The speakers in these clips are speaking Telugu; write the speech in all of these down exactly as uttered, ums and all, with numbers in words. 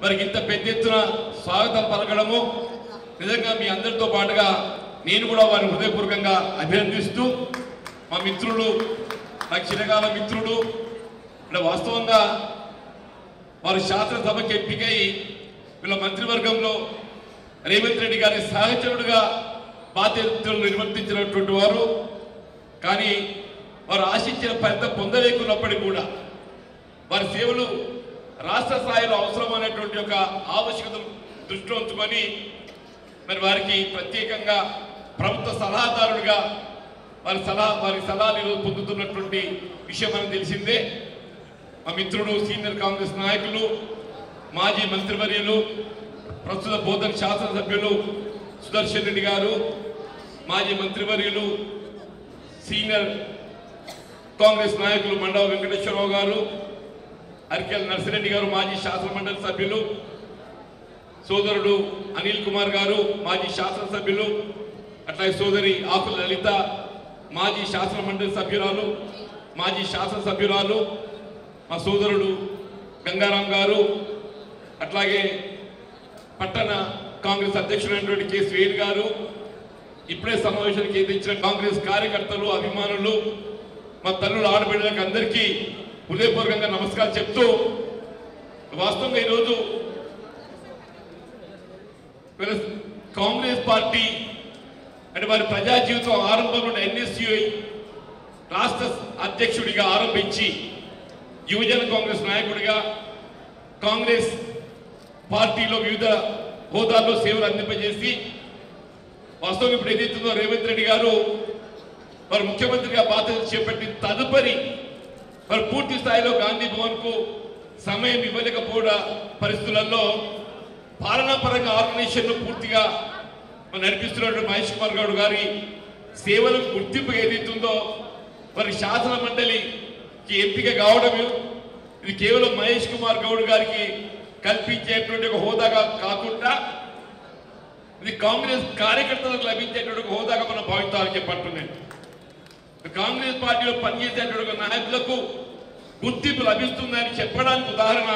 మరి ఇంత పెద్ద ఎత్తున స్వాగతం పలకడము నిజంగా మీ అందరితో పాటుగా నేను కూడా వారిని హృదయపూర్వకంగా అభినందిస్తూ మా మిత్రులు నాకు చిరకాల మిత్రుడు అంటే వాస్తవంగా వారు శాసనసభకి ఎంపికై వీళ్ళ మంత్రివర్గంలో రేవంత్ రెడ్డి గారి సహచరుడుగా బాధ్యతలు నిర్వర్తించినటువంటి వారు కానీ వారు ఆశించిన ఫలితం పొందలేకున్నప్పటికీ కూడా వారి సేవలు రాష్ట్ర స్థాయిలో అవసరమైనటువంటి ఒక ఆవశ్యకతను దృష్టిలో ఉంచుకొని మరి వారికి ప్రత్యేకంగా ప్రభుత్వ సలహాదారుడిగా వారి సలహా వారి సలహాలు ఈరోజు పొందుతున్నటువంటి విషయం మనకు తెలిసిందే. మా మిత్రుడు సీనియర్ కాంగ్రెస్ నాయకులు మాజీ మంత్రివర్యులు ప్రస్తుత బోధన శాసనసభ్యులు సుదర్శన్ రెడ్డి గారు, మాజీ మంత్రివర్యులు సీనియర్ కాంగ్రెస్ నాయకులు మండవ వెంకటేశ్వరరావు గారు, అరికెల్ నర్సిరెడ్డి గారు మాజీ శాసనమండలి సభ్యులు, సోదరుడు అనిల్ కుమార్ గారు మాజీ శాసనసభ్యులు, అట్లాగే సోదరి ఆకుల లలిత మాజీ శాసనమండలి సభ్యురాలు మాజీ శాసనసభ్యురాలు, మా సోదరుడు గంగారాం గారు, అట్లాగే పట్టణ కాంగ్రెస్ అధ్యక్షుడైనటువంటి కె శ్రీని గారు, ఇప్పుడే సమావేశానికి ఎదించిన కాంగ్రెస్ కార్యకర్తలు అభిమానులు మా తల్లుల ఆడబిడ్డలకు అందరికీ హృదయపూర్వకంగా నమస్కారం చెప్తూ వాస్తవంగా ఈరోజు కాంగ్రెస్ పార్టీ అంటే వారి ప్రజా జీవితం ఆరంభంలో ఎన్ఎస్యుఐ రాష్ట్ర అధ్యక్షుడిగా ఆరంభించి యువజన కాంగ్రెస్ నాయకుడిగా కాంగ్రెస్ పార్టీలో వివిధ హోదాల్లో సేవలు అందింపజేసి వాస్తవం ఇప్పుడు ఏదైతుందో రేవంత్ రెడ్డి గారు వారు ముఖ్యమంత్రిగా బాధ్యతలు చేపట్టిన తదుపరి వారు పూర్తి స్థాయిలో గాంధీ భవన్ కు సమయం ఇవ్వలేకపోవడం పరిస్థితులలో పాలనాపరంగా ఆర్గనైజేషన్ పూర్తిగా నడిపిస్తున్నటువంటి మహేష్ కుమార్ గౌడ్ గారి సేవలకు గుర్తింపు ఏదైతుందో వారి శాసన మండలికి ఎంపిక కావడం ఇది కేవలం మహేష్ కుమార్ గౌడ్ గారికి కల్పించేటువంటి ఒక హోదాగా కాకుండా ఇది కాంగ్రెస్ కార్యకర్తలకు లభించేటువంటి ఒక హోదాగా మనం భావించాలని చెప్పంటున్నాను. కాంగ్రెస్ పార్టీలో పనిచేసేటువంటి నాయకులకు గుర్తింపు లభిస్తుందని చెప్పడానికి ఉదాహరణ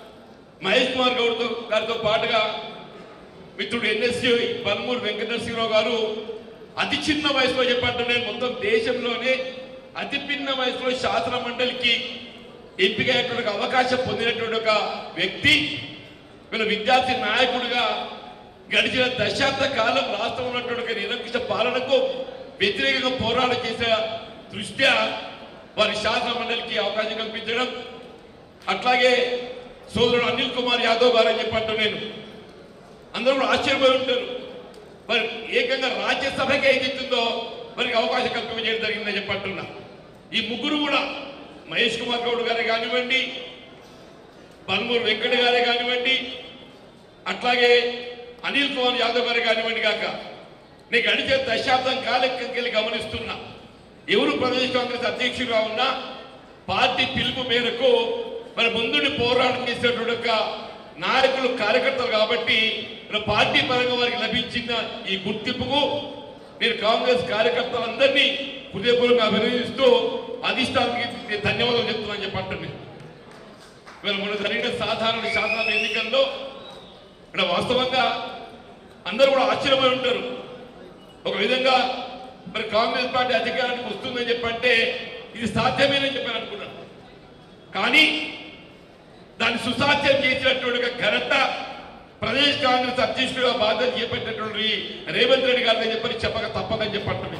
మహేష్ కుమార్ గౌడ్ గారితో పాటుగా మిత్రుడు ఎన్ఎస్యు బన్మూరు వెంకటేశ్వరరావు గారు అతి చిన్న వయసులో చెప్పంటున్నాను మొత్తం దేశంలోనే అతి చిన్న వయసులో శాసన మండలికి ఎంపికయ్యేటువంటి అవకాశం పొందినటువంటి ఒక వ్యక్తి వీళ్ళ విద్యార్థి నాయకుడిగా గడిచిన దశాబ్ద కాలం రాష్ట్రంలో ఉన్నటువంటి నిరంకుశ పాలనకు వ్యతిరేకంగా పోరాటం చేసే దృష్ట్యా వారి శాసన మండలికి అవకాశం కల్పించడం అట్లాగే సోదరుడు అనిల్ కుమార్ యాదవ్ గారు అని చెప్పంటూ నేను అందరూ కూడా ఆశ్చర్యపోయి ఉంటారు మరి ఏకంగా రాజ్యసభకి ఏదైతుందో మనకి అవకాశం కల్పించడం జరిగిందని చెప్పంటున్నా. ఈ ముగ్గురు కూడా మహేష్ కుమార్ గౌడ్ గారే కానివ్వండి, బన్మూరు వెంకట గారే కానివ్వండి, అట్లాగే అనిల్ కుమార్ యాదవ్ గారే కానివ్వండి కాక నేను గడిచే దశాబ్దం కాలెక్కడికి గమనిస్తున్నా ఎవరు ప్రదేశ్ కాంగ్రెస్ అధ్యక్షుడిగా ఉన్నా పార్టీ పిలుపు మేరకు మరి ముందుని పోరాటం చేసేటువంటి ఒక నాయకులు కార్యకర్తలు కాబట్టి పార్టీ పరంగా వారికి లభించిన ఈ గుర్తింపుకు నేను కాంగ్రెస్ కార్యకర్తలందరినీ హృదయపూర్వకంగా అభినందిస్తూ అధిష్టానానికి ధన్యవాదాలు చెప్తున్నాను చెప్పండి. ఇవాళ మన జరిగిన సాధారణ శాసన ఎన్నికల్లో ఇక్కడ వాస్తవంగా అందరూ కూడా ఆశ్చర్యపోయి ఉంటారు. ఒక విధంగా మరి కాంగ్రెస్ పార్టీ అధికారానికి వస్తుందని చెప్పంటే ఇది సాధ్యమేనని చెప్పని అనుకున్నాను. కానీ దాన్ని సుసాధ్యం చేసినటువంటి ఘనత ప్రదేశ్ కాంగ్రెస్ అధ్యక్షుడిగా బాధ్యత చేపట్టినటువంటి రేవంత్ రెడ్డి గారిని చెప్పని చెప్పక తప్పదని చెప్పండి.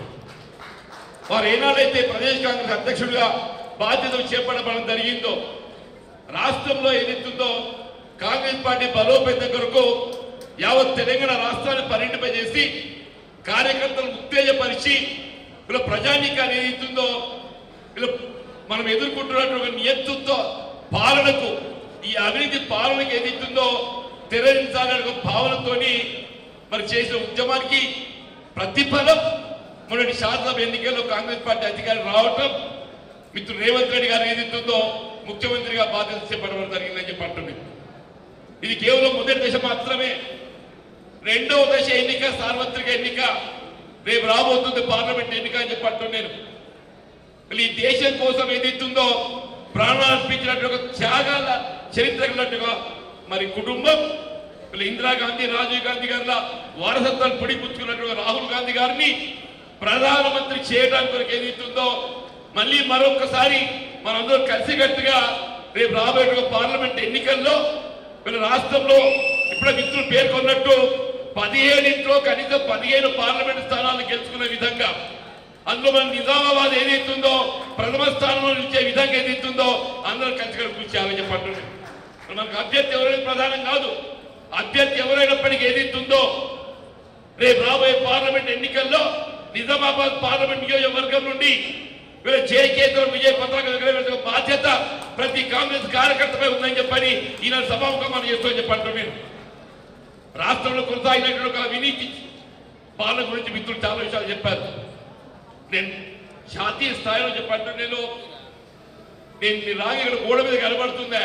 వారు ఏనాడైతే ప్రదేశ్ కాంగ్రెస్ అధ్యక్షుడిగా బాధ్యతలు చేపట్టడం జరిగిందో రాష్ట్రంలో ఏదైతుందో కాంగ్రెస్ పార్టీ బలోపేతం కొరకు యావత్ తెలంగాణ రాష్ట్రాన్ని పరిణింపజేసి కార్యకర్తలను ఉత్తేజపరిచి ఇలా ప్రజానీకాన్ని ఏదైతుందో ఇలా మనం ఎదుర్కొంటున్నటువంటి నియంతృత్వ పాలనకు ఈ అవినీతి పాలనకు ఏదైతుందో తెరదించాలనే భావనతోని మరి చేసిన ఉద్యమానికి ప్రతిఫలం మొన్నటి శాసనసభ ఎన్నికల్లో కాంగ్రెస్ పార్టీ అధికారం రావటం మిత్రుడు రేవంత్ రెడ్డి గారు ఏదైతుందో ముఖ్యమంత్రిగా బాధ్యత చేపట్టడం జరిగిందని చెప్పి అంటున్నాను. ఇది కేవలం మొదటి దశ మాత్రమే. రెండవ దశ ఎన్నిక సార్వత్రిక ఎన్నిక రేపు రాబోతుంది పార్లమెంట్ ఎన్నిక అని చెప్పి అంటున్నాను. ఈ దేశం కోసం ఏదైతుందో ప్రాణాలు అర్పించినట్టుగా త్యాగాల చరిత్ర మరి కుటుంబం ఇందిరాగాంధీ రాజీవ్ గాంధీ గారిలా వారసత్వాన్ని పొడిపుచ్చుకున్నటువంటి రాహుల్ గాంధీ గారిని ప్రధానమంత్రి చేయడానికి కొరకు ఏదైతుందో మళ్ళీ మరొకసారి మనందరూ కలిసికట్టుగా రేపు రాబోయే పార్లమెంట్ ఎన్నికల్లో వీళ్ళ రాష్ట్రంలో ఇప్పుడే మిత్రులు పేర్కొన్నట్టు పదిహేడింట్లో కనీసం పదిహేను పార్లమెంట్ స్థానాలు గెలుచుకునే విధంగా అందులో మన నిజామాబాద్ ఏదైతుందో ప్రథమ స్థానంలో నిలిచే విధంగా ఏదైతుందో అందరూ కలిసి కృషి చేయాలని చెప్పండి. మనకు అభ్యర్థి ఎవరైనా ప్రధానం కాదు, అభ్యర్థి ఎవరైనప్పటికీ ఏదైతుందో రేపు రాబోయే పార్లమెంట్ ఎన్నికల్లో నిజామాబాద్ పార్లమెంట్ నియోజకవర్గం నుండి వీళ్ళ జేకేతో విజయ పతాకం ఎగరవేసే బాధ్యత ప్రతి కాంగ్రెస్ కార్యకర్తపై ఉందని చెప్పని ఈనాడు సభాముఖం మనం చేస్తామని చెప్పంటారు. నేను రాష్ట్రంలో కొనసాగినటువంటి ఒక అవినీతి పాలన గురించి మిత్రులు చాలా విషయాలు చెప్పారు. నేను జాతీయ స్థాయిలో చెప్పంటూ నేను నేను రాగి ఇక్కడ గోడ మీద కనబడుతుందా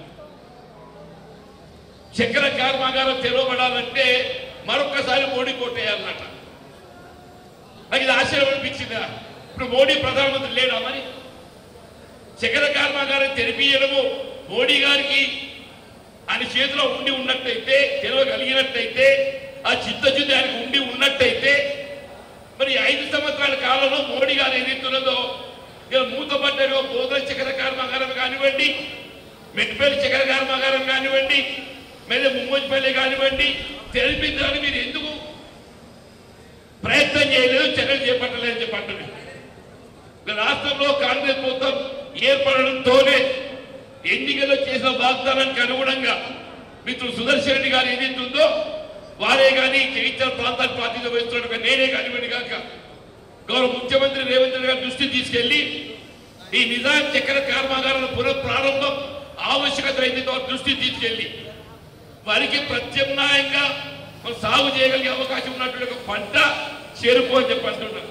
చక్కెర కర్మాగారం తెరవబడాలంటే మరొక్కసారి మోడీ కోటేయాలన్నట. నాకు ఇది ఆశ్చర్యం అనిపించిందా? ఇప్పుడు మోడీ ప్రధానమంత్రి లేడా? మరి చక్కెర కర్మాగారం తెరిపియడము మోడీ గారికి ఆయన చేతిలో ఉండి ఉన్నట్టయితే, తెరవగలిగినట్టయితే, ఆ చిత్తశుద్ధి ఆయనకు ఉండి ఉన్నట్టయితే మరి ఐదు సంవత్సరాల కాలంలో మోడీ గారు ఏదైతున్నదో ఇలా మూతపడ్డో బోధన చక్కెర కర్మాగారం కానివ్వండి, మెట్పల్లి చక్కెర కర్మాగారం కానివ్వండి, లేదా ముంగోజిపల్లి కానివ్వండి తెలిపించాలని మీరు ఎందుకు ప్రయత్నం చేయలేదు, చర్యలు చేపట్టలేదని చెప్పండి. రాష్ట్రంలో కాంగ్రెస్ ప్రభుత్వం ఏర్పడడంతోనే ఎన్నికల్లో చేసిన వాగ్దానానికి అనుగుణంగా మిత్రులు సుదర్శన్ రెడ్డి గారు ఏదైతుందో వారే కానీ జగిత్యాల ప్రాంతానికి ప్రాతినిధ్యం వహిస్తున్నట్టుగా నేనే కానివ్వండి కాక గౌరవ ముఖ్యమంత్రి రేవంత్ రెడ్డి గారి దృష్టి తీసుకెళ్లి ఈ నిజాం చక్కెర కర్మాగారాల పునః ప్రారంభం ఆవశ్యకత ఏదైతే దృష్టి తీసుకెళ్లి వారికి ప్రత్యామ్నాయంగా మనం సాగు చేయగలిగే అవకాశం ఉన్నటువంటి ఒక పంట చెరుకు అని చెప్పంటున్నాను.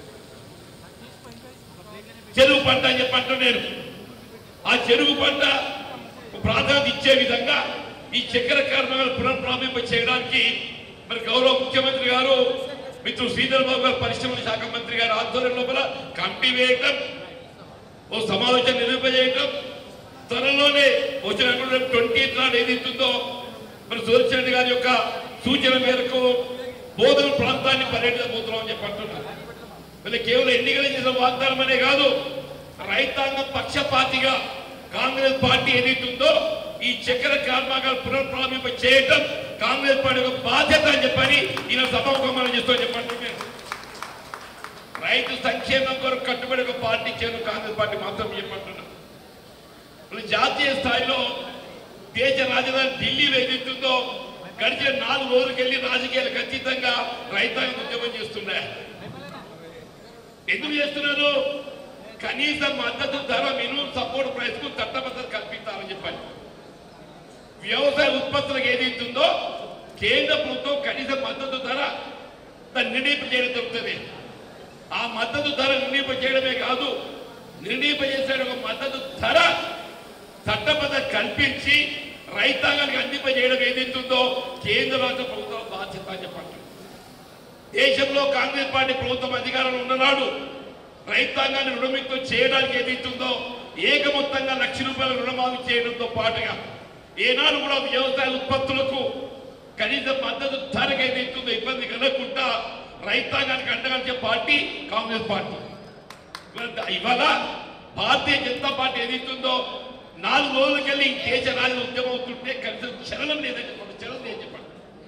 చెరుకు పంట అని చెప్పంటున్నాను నేను. ఆ చెరుకు పంట ప్రాధాన్యత ఇచ్చే విధంగా ఈ చక్కెర కర్మాగారాలు పునఃప్రారంభం చేయడానికి మరి గౌరవ ముఖ్యమంత్రి గారు మిత్రులు శ్రీధర్ బాబు గారు పరిశ్రమల శాఖ మంత్రి గారు ఆధ్వర్యం లోపల కమిటీ వేయటం, ఓ సమావేశం నిర్వహింపజేయటం, త్వరలోనే వచ్చిన ట్వంటీ నాడు ఏదైతుందో మరి సుదర్శన్ రెడ్డి గారి యొక్క సూచన మేరకు బోధన ప్రాంతాన్ని పర్యటించబోతున్నామని చెప్పి అంటున్నారు. మళ్ళీ కేవలం ఎన్నికలు చేసిన వాగ్దానం అనే కాదు, రైతాంగం పక్షపాతిగా కాంగ్రెస్ పార్టీ ఏదైతుందో ఈ చక్కెర కర్మాగారం పునఃప్రారంభం చేయటం కాంగ్రెస్ పార్టీ యొక్క బాధ్యత అని చెప్పని ఈయన సభాముఖం చేస్తూ చెప్పంటున్నాను. రైతు సంక్షేమం కొరకు కట్టుబడి ఒక పార్టీ చేయడం కాంగ్రెస్ పార్టీ మాత్రం చెప్పంటున్నాను. జాతీయ స్థాయిలో దేశ రాజధాని ఢిల్లీలో ఏదైతుందో గడిచిన నాలుగు రోజులకెళ్ళి రాజకీయాలకు అతీతంగా రైతాంగం ఉద్యమం చేస్తున్నాయి. ఎందుకు చేస్తున్నారు? కనీస మద్దతు ధర మినిమం సపోర్ట్ ప్రైస్ కు చట్టబద్ధత కల్పించాలని చెప్పాలి. వ్యవసాయ ఉత్పత్తులకు ఏదైతుందో కేంద్ర ప్రభుత్వం కనీస మద్దతు ధర దాన్ని నిర్ణయింప చేయడం జరుగుతుంది. ఆ మద్దతు ధర నిర్ణయింప చేయడమే కాదు, నిర్ణయింప చేసే ఒక మద్దతు ధర చట్టబద్ధత కల్పించి రైతాంగానికి అందింపజేయడం ఏదైతుందో కేంద్ర రాష్ట్ర ప్రభుత్వం బాధ్యత అని చెప్పండి. దేశంలో కాంగ్రెస్ పార్టీ ప్రభుత్వం అధికారంలో ఉన్ననాడు రైతాంగాన్ని రుణముక్తం చేయడానికి ఏదైతుందో ఏకమొత్తంగా లక్ష రూపాయల రుణమాఫీ చేయడంతో పాటుగా ఏనాడు కూడా వ్యవసాయ ఉత్పత్తులకు కనీస మద్దతు ధరకు ఏదైతుందో ఇబ్బంది కలగకుండా రైతాంగానికి అండగలిచే పార్టీ కాంగ్రెస్ పార్టీ. ఇవాళ భారతీయ జనతా పార్టీ ఏదైతుందో నాలుగు రోజులకెళ్ళి దేశ రాజు ఉద్యమం అవుతుంటే కనీసం చలనం లేదని చెప్పండి. చలనం లేదని చెప్పండి.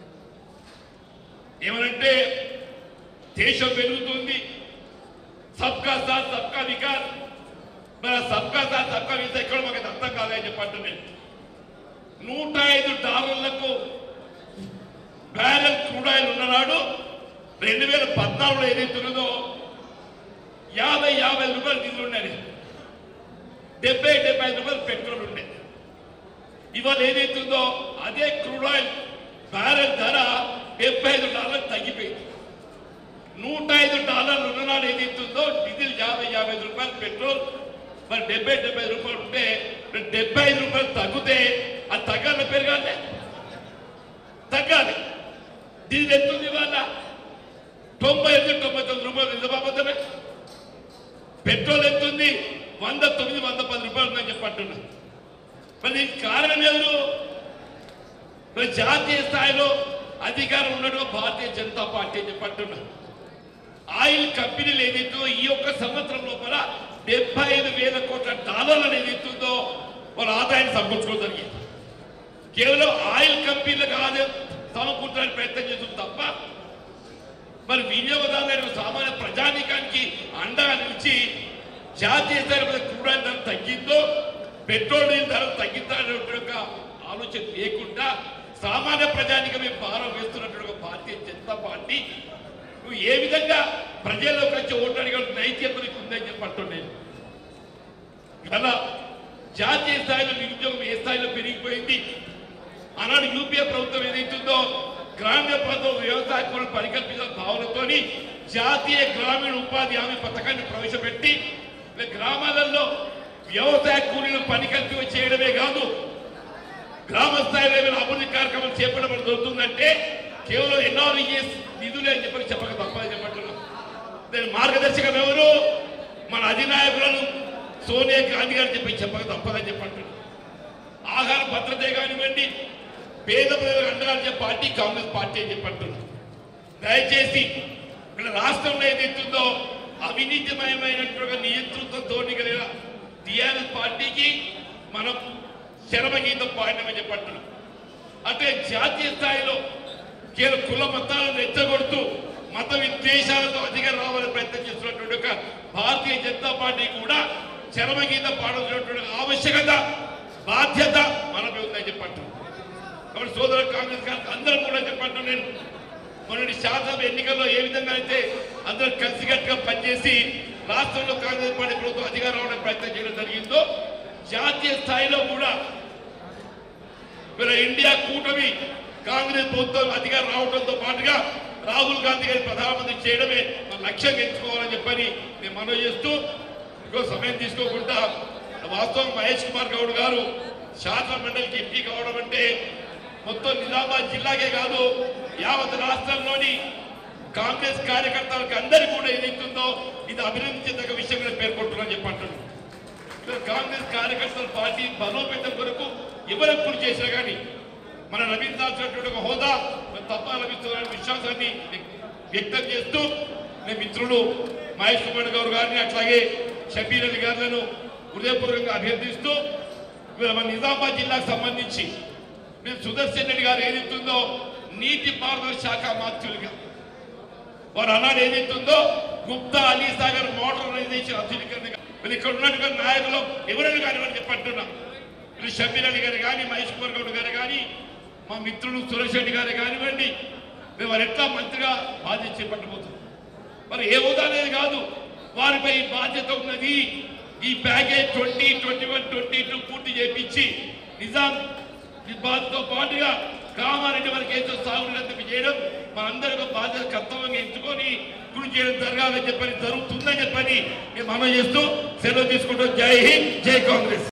ఏమనంటే దేశం పెరుగుతుంది, సబ్కా సాత్ సబ్కా వికాస్, మరి సబ్కా సాత్ సబ్కా వికాస్ ఎక్కడ మాకు అర్థం కాదని చెప్పండి. నేను నూట ఐదు డాలర్లకు బ్యారెల్ క్రూడ్ ఆయిల్ ఉన్ననాడు రెండు వేల పద్నాలుగులో ఏదైతున్నదో యాభై యాభై రూపాయలు డీజిల్ ఉండేది, డెబ్బై డెబ్బై ఐదు రూపాయలు పెట్రోల్ ఉండేది. ఇవాళ ఏదైతుందో అదే క్రూడ్ ఆయిల్ బ్యారెల్ ధర డెబ్బై ఐదు డాలర్లు తగ్గిపోయింది. నూట ఐదు డాలర్లు ఉన్ననాడు ఏదైతుందో డీజిల్ యాభై యాభై ఐదు రూపాయలు, పెట్రోల్ మరి డెబ్బై డెబ్బై ఐదు రూపాయలు ఉంటే డెబ్బై ఐదు రూపాయలు తగ్గితే అది తగ్గాలి పెరగాలి తగ్గాలి. డీజిల్ ఎత్తుంది ఇవాళ తొంభై ఎనిమిది తొంభై తొమ్మిది రూపాయలు నిజమాబద్ధమే. పెట్రోల్ ఎత్తుంది వంద తొమ్మిది వంద పది రూపాయలు ఉందని చెప్పి అంటున్నా. మరి దీనికి కారణం ఎవరు? జాతీయ స్థాయిలో అధికారం ఉండడం భారతీయ జనతా పార్టీ అని చెప్పంటున్నా. ఆయిల్ కంపెనీలు ఏదైతుందో ఈ ఒక్క సంవత్సరం లోపల డెబ్బై ఐదు వేల కోట్ల డాలర్లు ఏదైతుందో వాళ్ళ ఆదాయాన్ని సమకూర్చుకోవడం జరిగింది. కేవలం ఆయిల్ కంపెనీలకు ఆదాయం సమకూర్చడానికి ప్రయత్నం చేస్తుంది తప్ప మరి వినియోగదారులైన సామాన్య ప్రజానీకానికి అండగా నిలిచి జాతీయ స్థాయి క్రూడ్ ఆయిల్ ధర తగ్గిందో పెట్రోల్ డీజిల్ ధర తగ్గిందనే ఒక ఆలోచన లేకుండా సామాన్య ప్రజానికమే భారం వేస్తున్నటువంటి భారతీయ జనతా పార్టీ నువ్వు ఏ విధంగా ప్రజల్లోకి వచ్చి ఓటు అడిగే నైతికత ఉందని చెప్పంటున్నాను. అలా జాతీయ స్థాయిలో నిరుద్యోగం ఏ స్థాయిలో పెరిగిపోయింది. ఆనాడు యూపీఏ ప్రభుత్వం ఏదైతుందో గ్రామీణ ప్రాంతం వ్యవసాయ పనులు పరికల్పించిన భావనతో జాతీయ గ్రామీణ ఉపాధి హామీ పథకాన్ని ప్రవేశపెట్టి గ్రామాలలో వ్యవసాయ కూలీలు పని కల్పి చేయడమే కాదు గ్రామ స్థాయిలో ఏమైనా అభివృద్ధి కార్యక్రమాలు చేపట్టడం జరుగుతుందంటే కేవలం ఎన్ఆర్ఈఎస్ నిధులే అని చెప్పి చెప్పక తప్పని చెప్పంటున్నాం. దాని మార్గదర్శకం ఎవరు? మన అధినాయకులను సోనియా గాంధీ గారు చెప్పి చెప్పక తప్పదని చెప్పంటున్నాం. ఆహార భద్రతే కానివ్వండి, పేద ప్రజలకు అండగా చెప్పే పార్టీ కాంగ్రెస్ పార్టీ అని చెప్పంటున్నాం. దయచేసి ఇక్కడ రాష్ట్రంలో ఏదైతుందో అవినీతిమయమైనటువంటి నియంతృత్వంతో కలిగిన టీఆర్ఎస్ పార్టీకి మనం శరమగీతం పాడినమని చెప్పంటున్నాం. అంటే జాతీయ స్థాయిలో కేవలం కుల మతాలను రెచ్చగొడుతూ మత విద్వేషాలతో అధికారం రావాలని ప్రయత్నం చేస్తున్నటువంటి ఒక భారతీయ జనతా పార్టీ కూడా చరమగీతం పాడాల్సినటువంటి ఆవశ్యకత బాధ్యత మనపై ఉందని చెప్పంటున్నాం. కాబట్టి సోదర కాంగ్రెస్ గారికి అందరం కూడా చెప్పంటున్నాను. నేను మొన్నటి శాసనసభ ఎన్నికల్లో ఏ విధంగా అయితే అందరూ కలిసికట్టుగా పనిచేసి రాష్ట్రంలో కాంగ్రెస్ పార్టీ ప్రభుత్వం అధికారం రావడానికి ప్రయత్నం చేయడం జరిగిందో జాతీయ స్థాయిలో కూడా ఇండియా కూటమి కాంగ్రెస్ ప్రభుత్వం అధికారం రావడంతో పాటుగా రాహుల్ గాంధీ గారి ప్రధానమంత్రి చేయడమే మన లక్ష్యంగా ఎంచుకోవాలని చెప్పని నేను మనవి చేస్తూ ఇంకో సమయం తీసుకోకుండా వాస్తవం మహేష్ కుమార్ గౌడ్ గారు శాసన మండలికి ఎంపీ కావడం అంటే మొత్తం నిజామాబాద్ జిల్లాకే కాదు యావత్ రాష్ట్రంలోని కాంగ్రెస్ కార్యకర్తలకు అందరికీ కూడా ఏదైతుందో ఇది అభినందించదగ్గ విషయం పేర్కొంటున్నారని చెప్పంటున్నాను. కాంగ్రెస్ కార్యకర్తల పార్టీ బలోపేతం కొరకు ఎవరికి కృషి చేసినా కానీ మన లభించాల్సినటువంటి ఒక హోదా తప్ప లభిస్తుందనే విశ్వాసాన్ని వ్యక్తం చేస్తూ నేను మిత్రులు మహేష్ కుమార్ గౌడ్ గారిని అట్లాగే షబీర్ అలీ గారులను హృదయపూర్వకంగా అభ్యర్థిస్తూ మన నిజామాబాద్ జిల్లాకు సంబంధించి మేము సుదర్శన్ రెడ్డి గారు ఏదైతుందో నీటి పారుదల శాఖ మాత్రులుగా వారు అన్నాడు ఏదైతుందో గుప్తా అలీ సాగర్ మోడర్నైజేషన్ అధునీకరణ ఇక్కడ ఉన్నట్టుగా నాయకులు ఎవరైనా కానివ్వని చెప్పంటున్నా ఇది షబీర్ అలీ గారు కానీ మహేష్ కుమార్ గౌడ్ గారు కానీ మా మిత్రులు సురేష్ రెడ్డి గారు కానివ్వండి మేము వారు ఎట్లా మంత్రిగా బాధ్యత చేపట్టబోతున్నాం. మరి ఏ హోదా అనేది కాదు వారిపై బాధ్యత ఉన్నది. ఈ package twenty twenty one twenty two పూర్తి చేయించి నిజాం బాధ్యతతో పాటుగా కామారెడ్డి వరకు ఏదో సాగునందుకు చేయడం మనందరికీ బాధ్యత కర్తవ్యంగా ఎంచుకొని కృషి చేయడం జరగాలని చెప్పని జరుగుతుందని చెప్పని మేము మనం చేస్తూ సెలవు తీసుకుంటాం. జై హింద్, జై కాంగ్రెస్.